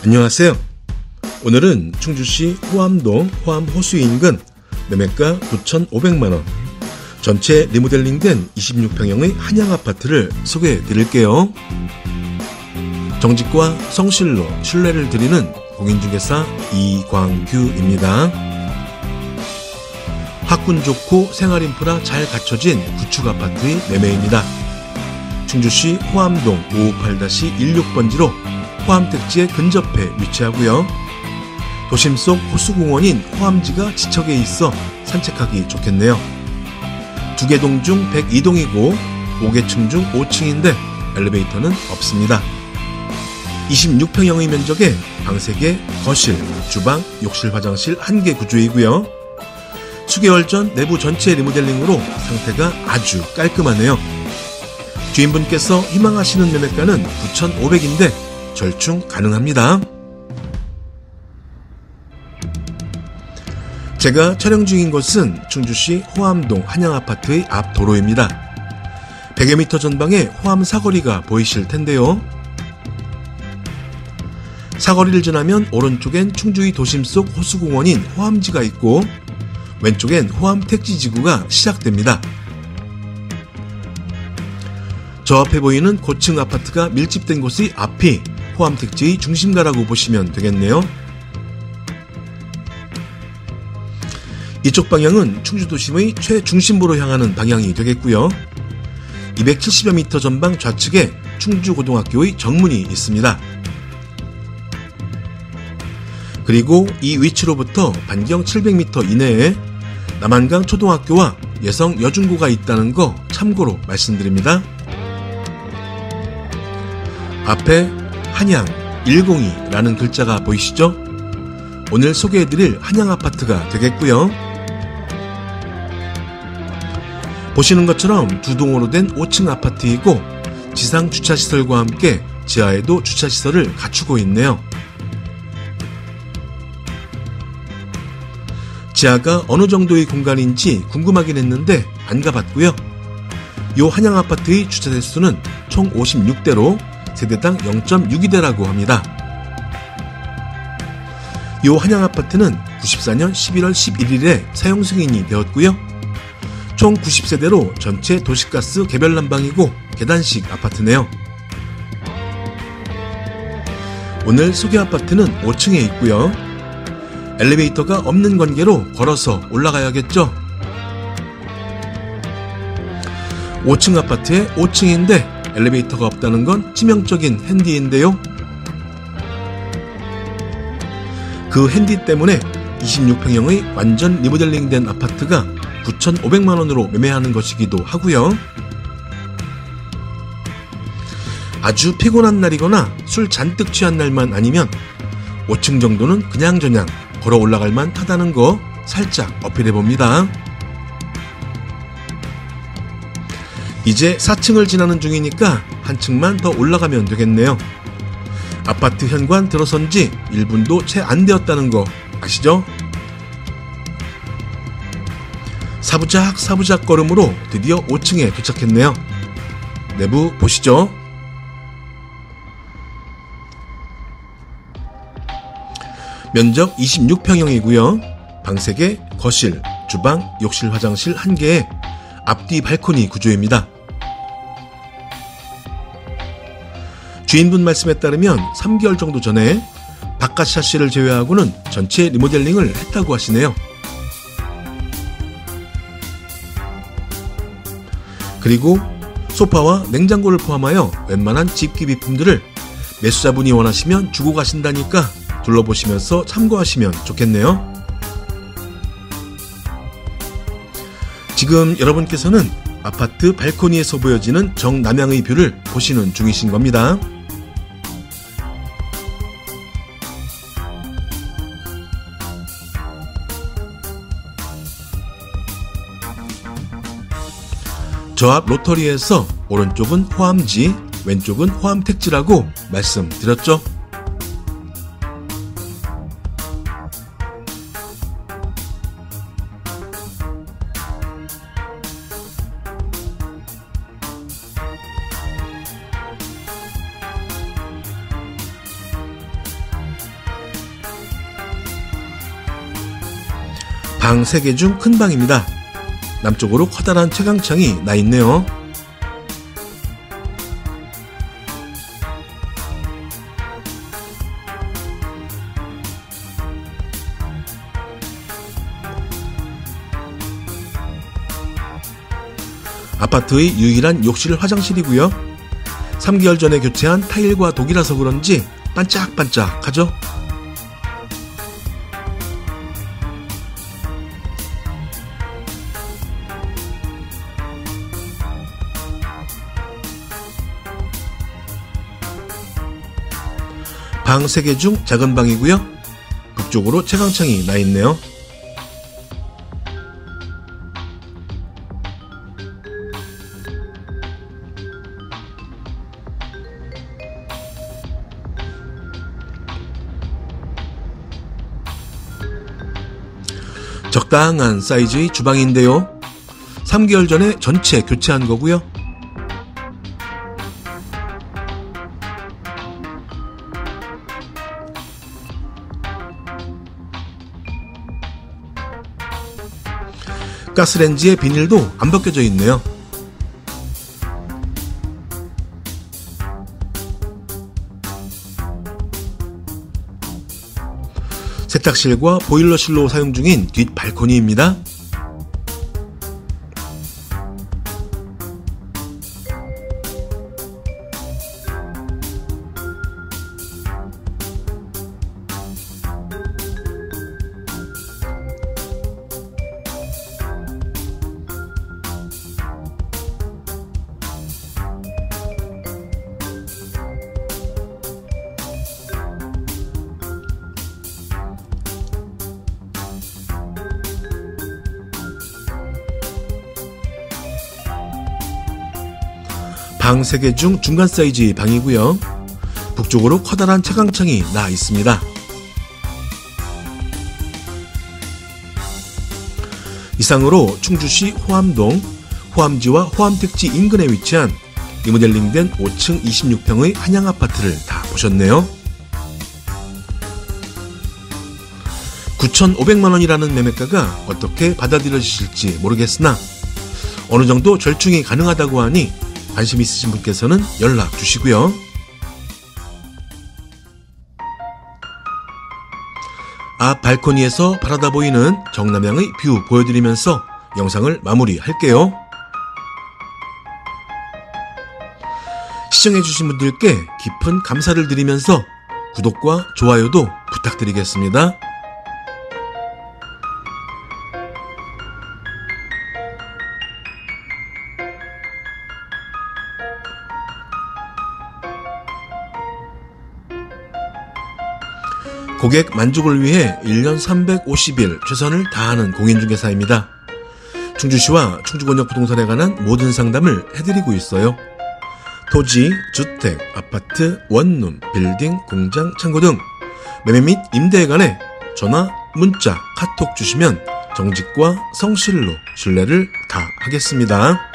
안녕하세요. 오늘은 충주시 호암동 호암호수 인근 매매가 9,500만원, 전체 리모델링된 26평형의 한양아파트를 소개해 드릴게요. 정직과 성실로 신뢰를 드리는 공인중개사 이광규입니다. 학군 좋고 생활인프라 잘 갖춰진 구축아파트의 매매입니다. 충주시 호암동 558-16번지로 호암택지에 근접해 위치하고요. 도심 속 호수공원인 호암지가 지척에 있어 산책하기 좋겠네요. 2개 중 102동이고 5개층 중 5층인데 엘리베이터는 없습니다. 26평형의 면적에 방 3개, 거실, 주방, 욕실, 화장실 1개 구조이고요. 수개월 전 내부 전체 리모델링으로 상태가 아주 깔끔하네요. 주인분께서 희망하시는 매매가는 9,500인데 절충 가능합니다. 제가 촬영 중인 곳은 충주시 호암동 한양아파트의 앞 도로입니다. 100여 미터 전방에 호암 사거리가 보이실 텐데요. 사거리를 지나면 오른쪽엔 충주의 도심 속 호수공원인 호암지가 있고 왼쪽엔 호암택지지구가 시작됩니다. 저 앞에 보이는 고층 아파트가 밀집된 곳의 앞이 호암택지의 중심가라고 보시면 되겠네요. 이쪽 방향은 충주도심의 최중심부로 향하는 방향이 되겠고요. 270여 미터 전방 좌측에 충주고등학교의 정문이 있습니다. 그리고 이 위치로부터 반경 700m 이내에 남한강 초등학교와 예성 여중고가 있다는 거 참고로 말씀드립니다. 앞에 한양 102라는 글자가 보이시죠? 오늘 소개해드릴 한양아파트가 되겠고요. 보시는 것처럼 2동으로 된 5층 아파트이고 지상 주차시설과 함께 지하에도 주차시설을 갖추고 있네요. 지하가 어느 정도의 공간인지 궁금하긴 했는데 안 가봤고요. 요 한양아파트의 주차 대수는 총 56대로 세대당 0.62대라고 합니다. 요 한양아파트는 94년 11월 11일에 사용 승인이 되었고요. 총 90세대로 전체 도시가스 개별 난방이고 계단식 아파트네요. 오늘 소개 아파트는 5층에 있고요. 엘리베이터가 없는 관계로 걸어서 올라가야겠죠. 5층 아파트에 5층인데 엘리베이터가 없다는 건 치명적인 핸디인데요. 그 핸디 때문에 26평형의 완전 리모델링된 아파트가 9,500만원으로 매매하는 것이기도 하고요. 아주 피곤한 날이거나 술 잔뜩 취한 날만 아니면 5층 정도는 그냥저냥 걸어 올라갈 만 하다는 거 살짝 어필해봅니다. 이제 4층을 지나는 중이니까 한 층만 더 올라가면 되겠네요. 아파트 현관 들어선 지 1분도 채 안 되었다는 거 아시죠? 사부작 걸음으로 드디어 5층에 도착했네요. 내부 보시죠. 면적 26평형이고요. 방 3개, 거실, 주방, 욕실, 화장실 1개에 앞뒤 발코니 구조입니다. 주인분 말씀에 따르면 3개월 정도 전에 바깥 샤시를 제외하고는 전체 리모델링을 했다고 하시네요. 그리고 소파와 냉장고를 포함하여 웬만한 집기비품들을 매수자분이 원하시면 주고 가신다니까 둘러보시면서 참고하시면 좋겠네요. 지금 여러분께서는 아파트 발코니에서 보여지는 정남향의 뷰를 보시는 중이신 겁니다. 저 앞 로터리에서 오른쪽은 호암지, 왼쪽은 호암택지라고 말씀드렸죠. 방 3개 중 큰 방입니다. 남쪽으로 커다란 채광창이 나 있네요. 아파트의 유일한 욕실 화장실이고요. 3개월 전에 교체한 타일과 독이라서 그런지 반짝반짝하죠? 방 3개 중 작은 방이고요. 북쪽으로 채광창이 나 있네요. 적당한 사이즈의 주방인데요. 3개월 전에 전체 교체한 거고요. 가스레인지의 비닐도 안 벗겨져 있네요. 세탁실과 보일러실로 사용 중인 뒷 발코니입니다. 방 3개 중 중간 사이즈의 방이고요. 북쪽으로 커다란 채광창이 나 있습니다. 이상으로 충주시 호암동 호암지와 호암택지 인근에 위치한 리모델링된 5층 26평의 한양아파트를 다 보셨네요. 9,500만원이라는 매매가가 어떻게 받아들여지실지 모르겠으나 어느 정도 절충이 가능하다고 하니 관심 있으신 분께서는 연락 주시고요. 앞 발코니에서 바라다 보이는 정남향의 뷰 보여드리면서 영상을 마무리할게요. 시청해주신 분들께 깊은 감사를 드리면서 구독과 좋아요도 부탁드리겠습니다. 고객 만족을 위해 1년 350일 최선을 다하는 공인중개사입니다. 충주시와 충주권역 부동산에 관한 모든 상담을 해드리고 있어요. 토지, 주택, 아파트, 원룸, 빌딩, 공장, 창고 등 매매 및 임대에 관해 전화, 문자, 카톡 주시면 정직과 성실로 신뢰를 다하겠습니다.